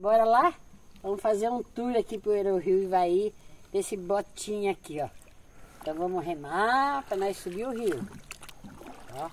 Bora lá? Vamos fazer um tour aqui pelo Rio Ivaí, desse botinho aqui, ó. Então vamos remar para nós subir o rio. Ó.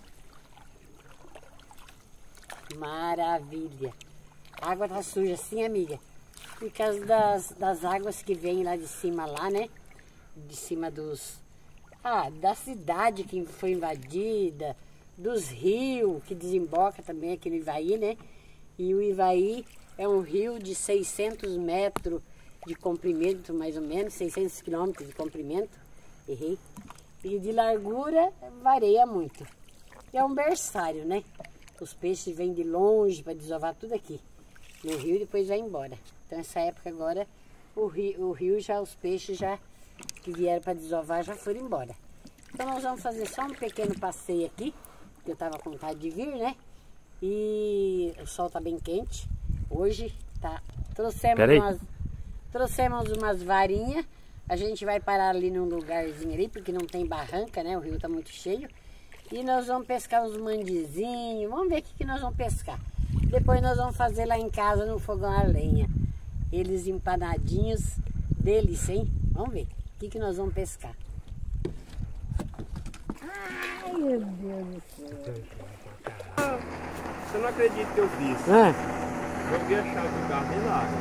Maravilha. A água tá suja assim, amiga. Por causa das águas que vêm lá de cima lá, né? De cima da cidade que foi invadida, dos rios que desemboca também aqui no Ivaí, né? E o Ivaí é um rio de 600 metros de comprimento, mais ou menos, 600 quilômetros de comprimento. Errei. E de largura varia muito. É um berçário, né? Os peixes vêm de longe para desovar tudo aqui no rio e depois vai embora. Então essa época agora o rio já, os peixes já que vieram para desovar já foram embora. Então nós vamos fazer só um pequeno passeio aqui, que eu estava com vontade de vir, né? E o sol tá bem quente. Hoje tá. Trouxemos umas varinhas. A gente vai parar ali num lugarzinho ali, porque não tem barranca, né? O rio tá muito cheio. E nós vamos pescar uns mandizinhos. Vamos ver o que nós vamos pescar. Depois nós vamos fazer lá em casa no fogão a lenha. Eles empanadinhos, delícia, hein? Vamos ver o que nós vamos pescar. Ai, meu Deus do céu. Você não acredita que eu fiz? Joguei a chave do carro dentro da água.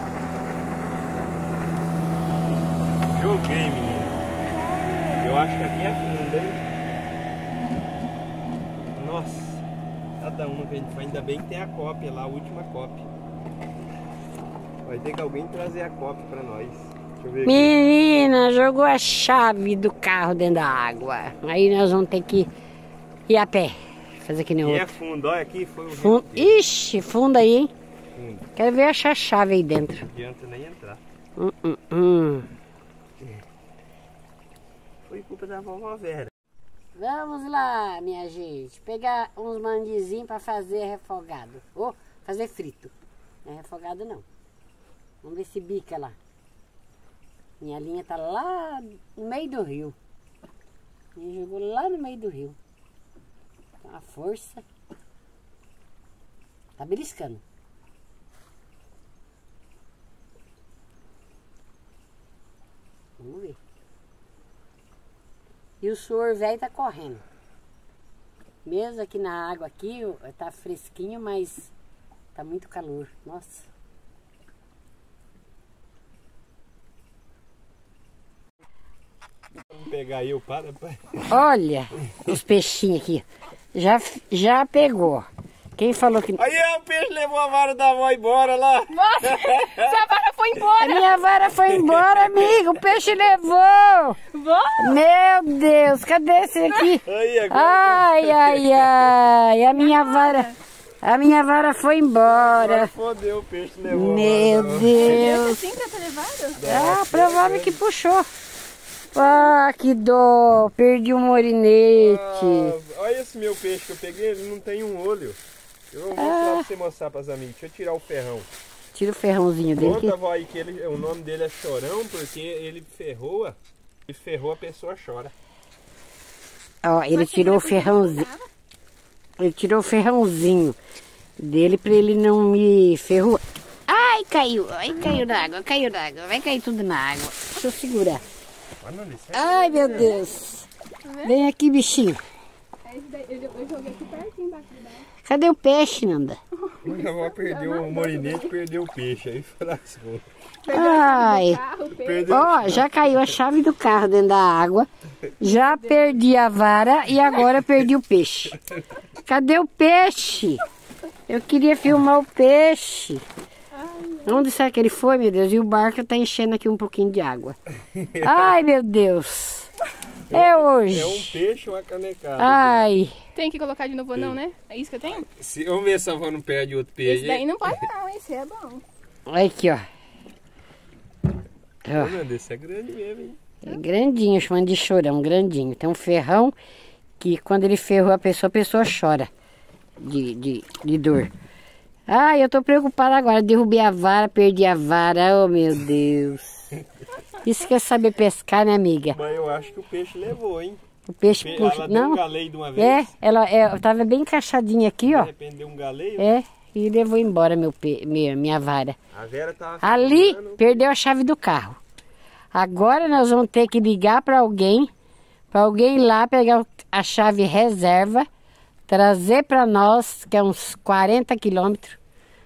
Joguei, menino. Eu acho que aqui é fundo, hein? Nossa. Cada uma que a gente faz, ainda bem que tem a cópia lá, a última cópia. Vai ter que alguém trazer a cópia pra nós. Deixa eu ver aqui. Menina, jogou a chave do carro dentro da água. Aí nós vamos ter que ir a pé. Fazer que nem outro. E é fundo, olha aqui, foi o fundo. Ixi, fundo aí, hein? Fundo. Quero ver achar a chave aí dentro. Não adianta nem entrar. Foi culpa da vovó Vera. Vamos lá, minha gente. Pegar uns mandizinhos para fazer refogado. Ou fazer frito. Não é refogado não. Vamos ver se bica lá. Minha linha tá lá no meio do rio. Me jogou lá no meio do rio. Com a força. Tá beliscando. Vamos ver. E o suor velho tá correndo. Mesmo aqui na água aqui, tá fresquinho, mas tá muito calor. Nossa. Vamos pegar aí o para. Olha os peixinhos aqui. Já pegou. Quem falou que... Aí o peixe levou a vara da avó embora lá. Nossa, sua vara foi embora. A minha vara foi embora, amigo. O peixe levou. Vó? Meu Deus, cadê esse aqui? Aí, agora... Ai. A minha vara foi embora. Agora fodeu, o peixe levou. Meu Deus. Assim pra ter levado? Provável que puxou. Ah, que dó. Perdi um morinete. Olha esse meu peixe que eu peguei, ele não tem um olho. Eu vou mostrar pra você mostrar pras amigas. Deixa eu tirar o ferrão. Tira o ferrãozinho dele. Conta, vó, aí que o nome dele é Chorão, porque ele ferrou a pessoa chora. Ó, ele tirou o ferrãozinho. Ele tirou o ferrãozinho dele pra ele não me ferroar. Ai, caiu. Ai, caiu na água, Vai cair tudo na água. Deixa eu segurar. Ai, meu Deus. Vem aqui, bichinho. Eu joguei aqui pertinho embaixo da água. Cadê o peixe, Nanda? Minha avó perdeu o morinete, perdeu o peixe. Aí foi lascou. Ai. Ó, já caiu a chave do carro dentro da água. Já perdi a vara e agora perdi o peixe. Cadê o peixe? Eu queria filmar o peixe. Onde será que ele foi, meu Deus? E o barco tá enchendo aqui um pouquinho de água. Ai, meu Deus. É hoje. É um peixe ou uma canecada? Ai. Tem que colocar de novo não, né? É isso que eu tenho? Vamos ver se a avó não perde outro peixe. Esse daí não pode não, esse é bom. Olha aqui, ó. Olha, esse é grande mesmo, hein? É grandinho, chamando de chorão, grandinho. Tem um ferrão que quando ele ferrou a pessoa chora de dor. Ai, eu tô preocupada agora. Derrubei a vara, perdi a vara. Oh, meu Deus. Isso que é saber pescar, né, amiga? Mas eu acho que o peixe levou, hein? O peixe puxa. Ela não, deu um galeio de uma vez? ela tava bem encaixadinha aqui, ó. De repente deu um galeio? É, e levou embora minha vara. A Vera tava Ali filmando. perdeu a chave do carro. Agora nós vamos ter que ligar para alguém ir lá pegar a chave reserva, trazer para nós, que é uns 40 quilômetros,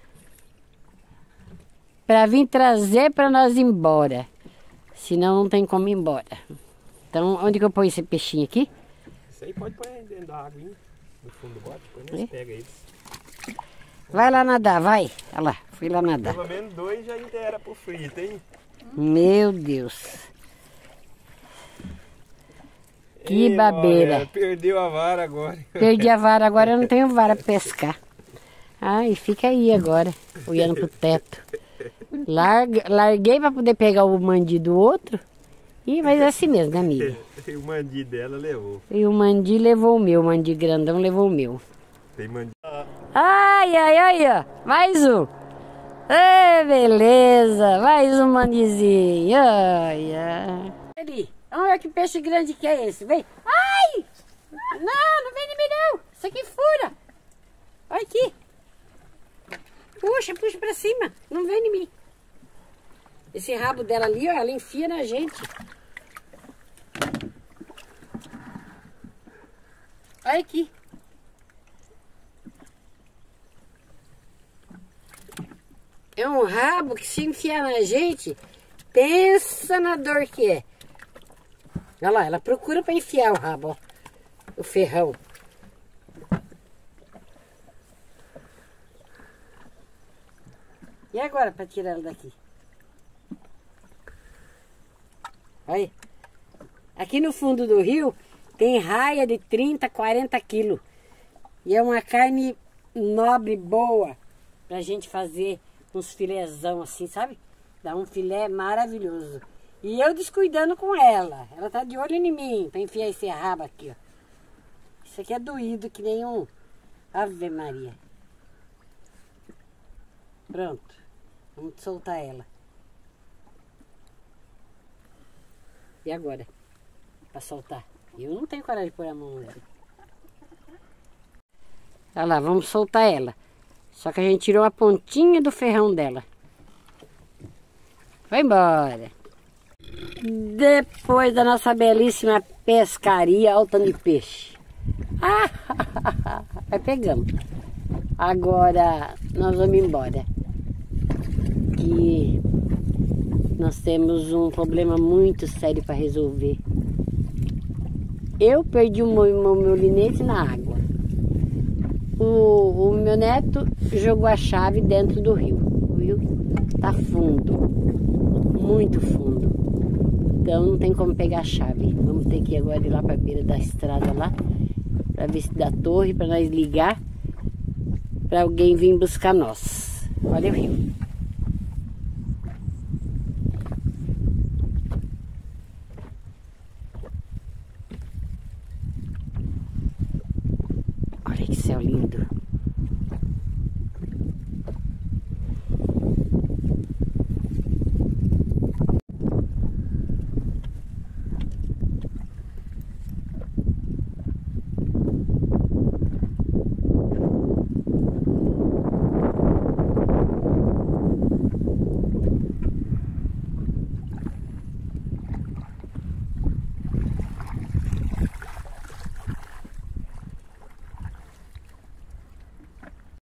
para vir trazer para nós ir embora. Senão não tem como ir embora. Então, onde que eu ponho esse peixinho aqui? Isso aí pode pôr dentro da água, hein? No fundo do bote, depois nós pega eles. Vai lá nadar, vai. Olha lá, fui lá nadar. Pelo menos 2 já inteira pro frito, hein? Meu Deus. Que Ei, babeira. olha, perdeu a vara agora. Perdi a vara, agora eu não tenho vara para pescar. Ai, fica aí agora, olhando pro teto. Larguei para poder pegar o mandi do outro. Mas é assim mesmo, né, amiga? O mandi dela levou. E o mandi levou o meu, o mandi grandão levou o meu. Tem mandi. Ai, ai, ai, ó. Mais um. Ei, beleza. Mais um mandizinho. Ai, ai. Ali. Olha que peixe grande que é esse. Vem. Ai! Não vem em mim não. Isso aqui fura. Olha aqui. Puxa pra cima. Não vem em mim. Esse rabo dela ali, ó, ela enfia na gente. Olha aqui. É um rabo que se enfiar na gente, pensa na dor que é. Olha lá, ela procura para enfiar o rabo, ó. O ferrão. E agora para tirar ela daqui? Olha. Aqui no fundo do rio tem raia de 30, 40 quilos. E é uma carne nobre, boa, pra gente fazer uns filézão assim, sabe? Dá um filé maravilhoso. E eu descuidando com ela. Ela tá de olho em mim pra enfiar esse rabo aqui, ó. Isso aqui é doído que nem um... Ave Maria. Pronto. Vamos soltar ela. E agora? Pra soltar. Eu não tenho coragem de pôr a mão nela. Olha lá, vamos soltar ela. Só que a gente tirou a pontinha do ferrão dela. Vai embora. Depois da nossa belíssima pescaria, olha o tanto de peixe. Vai pegamos. Agora nós vamos embora. Que nós temos um problema muito sério para resolver. Eu perdi o meu linete na água. O meu neto jogou a chave dentro do rio. O rio tá fundo, muito fundo. Então não tem como pegar a chave. Vamos ter que ir agora ir lá para a beira da estrada lá, para ver se dá torre, para nós ligar, para alguém vir buscar nós. Olha o rio.